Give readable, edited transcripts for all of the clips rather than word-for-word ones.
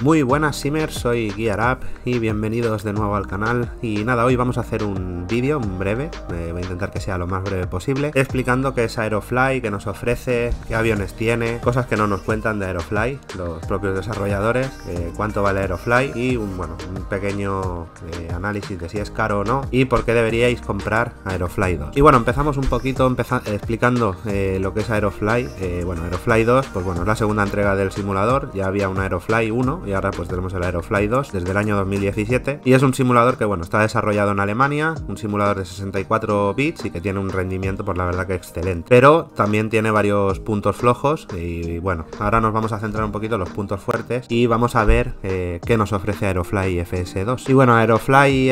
Muy buenas Simmers, soy GearUp y bienvenidos de nuevo al canal. Y nada, hoy vamos a hacer un vídeo breve, voy a intentar que sea lo más breve posible, explicando qué es Aerofly, qué nos ofrece, qué aviones tiene, cosas que no nos cuentan de Aerofly los propios desarrolladores, cuánto vale Aerofly y un pequeño análisis de si es caro o no y por qué deberíais comprar Aerofly 2. Y bueno, empezamos un poquito explicando lo que es Aerofly. Aerofly 2, pues bueno, es la segunda entrega del simulador. Ya había un Aerofly 1 y ahora pues tenemos el Aerofly 2 desde el año 2017 y es un simulador que bueno, está desarrollado en Alemania, un simulador de 64 bits y que tiene un rendimiento pues la verdad que excelente, pero también tiene varios puntos flojos y bueno, ahora nos vamos a centrar un poquito en los puntos fuertes y vamos a ver qué nos ofrece Aerofly FS2. Y bueno, Aerofly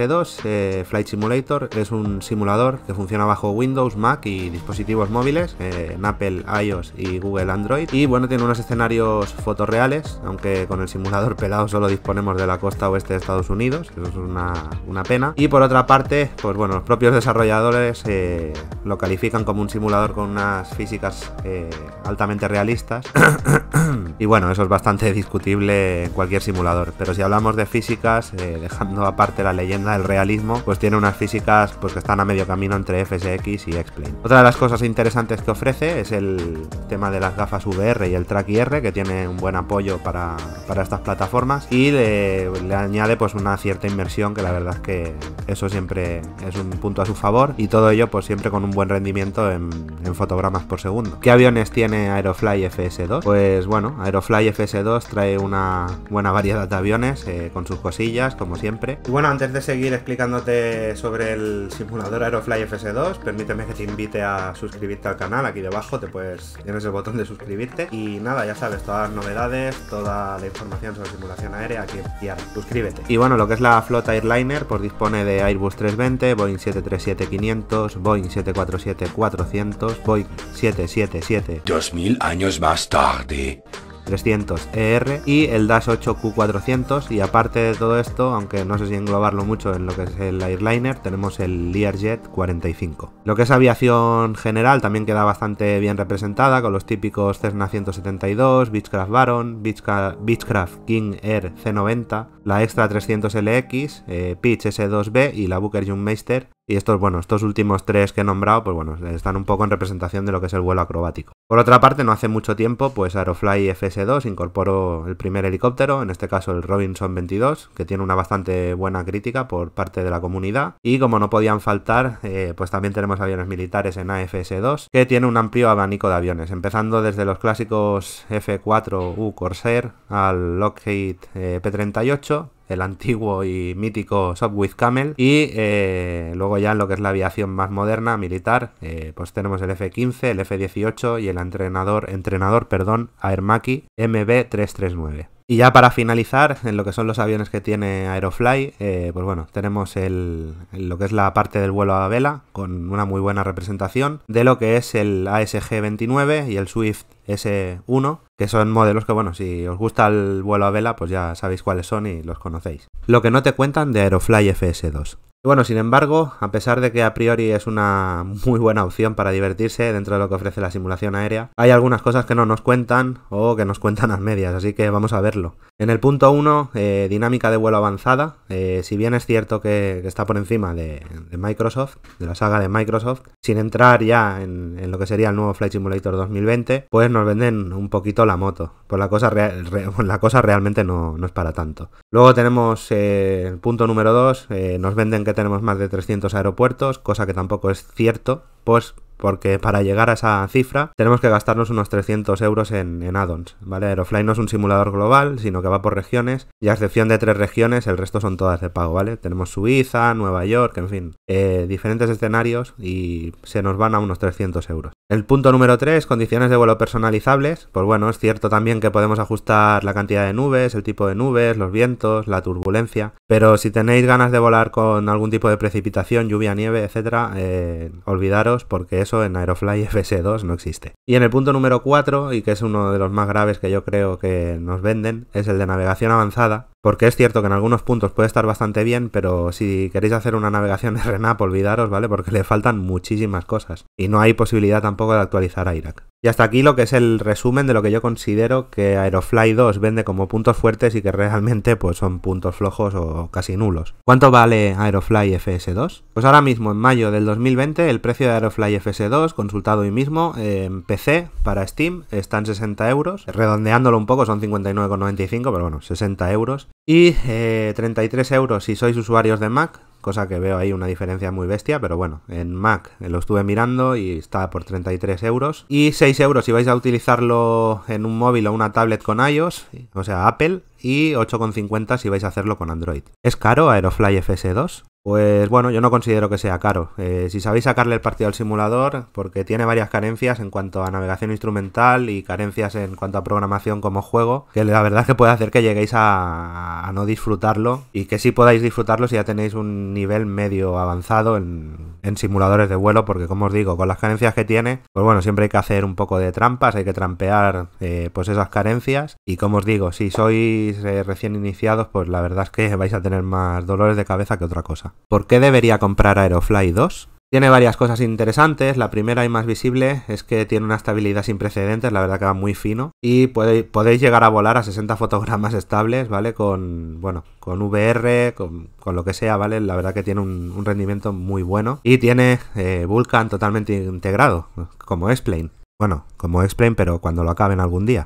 FS2 Flight Simulator es un simulador que funciona bajo Windows, Mac y dispositivos móviles, en Apple, iOS y Google Android, y bueno, tiene unos escenarios fotorreales, aunque con el simulador pelado solo disponemos de la costa oeste de Estados Unidos, eso es una pena. Y por otra parte, pues bueno, los propios desarrolladores lo califican como un simulador con unas físicas altamente realistas y bueno, eso es bastante discutible en cualquier simulador, pero si hablamos de físicas, dejando aparte la leyenda del realismo, pues tiene unas físicas pues que están a medio camino entre FSX y X-Plane. Otra de las cosas interesantes que ofrece es el tema de las gafas VR y el Track IR, que tiene un buen apoyo para estas plataformas y le añade pues una cierta inmersión, que la verdad es que eso siempre es un punto a su favor, y todo ello pues siempre con un buen rendimiento en fotogramas por segundo. ¿Qué aviones tiene Aerofly FS2? Pues bueno, Aerofly FS2 trae una buena variedad de aviones con sus cosillas, como siempre. Y bueno, antes de seguir explicándote sobre el simulador Aerofly FS2, permíteme que te invite a suscribirte al canal. Aquí debajo tienes el botón de suscribirte y nada, ya sabes, todas las novedades, toda la información sobre simulación aérea aquí en GearUp. Suscríbete. Y bueno, lo que es la flota airliner pues dispone de Airbus 320, Boeing 737-500, Boeing 747-400, Boeing 777 2000 años más tarde 300 ER y el Dash 8 Q400. Y aparte de todo esto, aunque no sé si englobarlo mucho en lo que es el airliner, tenemos el Learjet 45. Lo que es aviación general también queda bastante bien representada, con los típicos Cessna 172, Beechcraft Baron, Beechcraft King Air C90, la Extra 300 LX, Pitch S2B y la Booker Jungmeister. Y estos últimos tres que he nombrado, pues bueno, están un poco en representación de lo que es el vuelo acrobático. Por otra parte, no hace mucho tiempo, pues Aerofly FS2 incorporó el primer helicóptero, en este caso el Robinson 22, que tiene una bastante buena crítica por parte de la comunidad. Y como no podían faltar, pues también tenemos aviones militares en AFS2, que tiene un amplio abanico de aviones, empezando desde los clásicos F4U Corsair al Lockheed P-38, el antiguo y mítico Sopwith Camel, y luego ya en lo que es la aviación más moderna, militar, pues tenemos el F-15, el F-18 y el entrenador Air Macchi MB339. Y ya para finalizar, en lo que son los aviones que tiene Aerofly, pues bueno, tenemos lo que es la parte del vuelo a vela, con una muy buena representación de lo que es el ASG-29 y el Swift S1, que son modelos que, bueno, si os gusta el vuelo a vela, pues ya sabéis cuáles son y los conocéis. Lo que no te cuentan de Aerofly FS2. Y bueno, sin embargo, a pesar de que a priori es una muy buena opción para divertirse dentro de lo que ofrece la simulación aérea, hay algunas cosas que no nos cuentan o que nos cuentan a medias, así que vamos a verlo. En el punto 1, dinámica de vuelo avanzada, si bien es cierto que está por encima de Microsoft, de la saga de Microsoft, sin entrar ya en lo que sería el nuevo Flight Simulator 2020, pues nos venden un poquito la moto, pues la cosa realmente no es para tanto. Luego tenemos el punto número 2, nos venden que tenemos más de 300 aeropuertos, cosa que tampoco es cierto, pues porque para llegar a esa cifra tenemos que gastarnos unos 300 euros en add-ons, ¿vale? Aerofly no es un simulador global, sino que va por regiones, y a excepción de 3 regiones, el resto son todas de pago, ¿vale? Tenemos Suiza, Nueva York, en fin, diferentes escenarios y se nos van a unos 300 euros. El punto número 3, condiciones de vuelo personalizables. Pues bueno, es cierto también que podemos ajustar la cantidad de nubes, el tipo de nubes, los vientos, la turbulencia, pero si tenéis ganas de volar con algún tipo de precipitación, lluvia, nieve, etcétera, olvidaros, porque eso en Aerofly FS2 no existe. Y en el punto número 4, y que es uno de los más graves que yo creo que nos venden, es el de navegación avanzada, porque es cierto que en algunos puntos puede estar bastante bien, pero si queréis hacer una navegación RNAP, olvidaros, ¿vale? Porque le faltan muchísimas cosas y no hay posibilidad tampoco de actualizar AIRAC. Y hasta aquí lo que es el resumen de lo que yo considero que Aerofly 2 vende como puntos fuertes y que realmente pues son puntos flojos o casi nulos. ¿Cuánto vale Aerofly FS2? Pues ahora mismo, en mayo del 2020, el precio de Aerofly FS2, consultado hoy mismo, en PC para Steam, está en 60 euros. Redondeándolo un poco son 59,95, pero bueno, 60 euros. Y 33 euros si sois usuarios de Mac, cosa que veo ahí una diferencia muy bestia, pero bueno, en Mac lo estuve mirando y está por 33 euros. Y 6 euros si vais a utilizarlo en un móvil o una tablet con iOS, o sea, Apple, y 8,50 si vais a hacerlo con Android. ¿Es caro Aerofly FS2? Pues bueno, yo no considero que sea caro. Si sabéis sacarle el partido al simulador, porque tiene varias carencias en cuanto a navegación instrumental y carencias en cuanto a programación como juego, que la verdad es que puede hacer que lleguéis a no disfrutarlo, y que sí podáis disfrutarlo si ya tenéis un nivel medio avanzado en simuladores de vuelo, porque como os digo, con las carencias que tiene, pues bueno, siempre hay que hacer un poco de trampas, hay que trampear pues esas carencias, y como os digo, si sois recién iniciados, pues la verdad es que vais a tener más dolores de cabeza que otra cosa. ¿Por qué debería comprar Aerofly 2? Tiene varias cosas interesantes. La primera y más visible es que tiene una estabilidad sin precedentes, la verdad que va muy fino, y podéis llegar a volar a 60 fotogramas estables, ¿vale? Con VR, con lo que sea, ¿vale? La verdad que tiene un rendimiento muy bueno, y tiene Vulkan totalmente integrado, como X-Plane. Bueno, como X-Plane, pero cuando lo acaben algún día.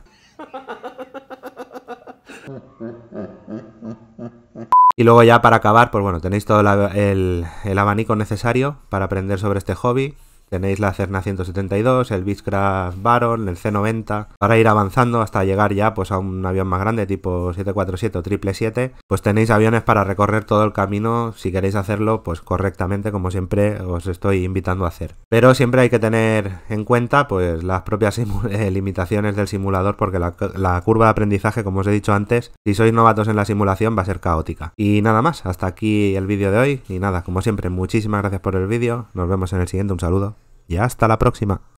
Y luego ya para acabar, pues bueno, tenéis todo el abanico necesario para aprender sobre este hobby. Tenéis la Cessna 172, el Beechcraft Baron, el C90, para ir avanzando hasta llegar ya pues a un avión más grande tipo 747 o 777. Pues tenéis aviones para recorrer todo el camino si queréis hacerlo pues correctamente, como siempre os estoy invitando a hacer. Pero siempre hay que tener en cuenta pues las propias limitaciones del simulador, porque la curva de aprendizaje, como os he dicho antes, si sois novatos en la simulación va a ser caótica. Y nada más, hasta aquí el vídeo de hoy. Y nada, como siempre, muchísimas gracias por el vídeo. Nos vemos en el siguiente, un saludo. Y hasta la próxima.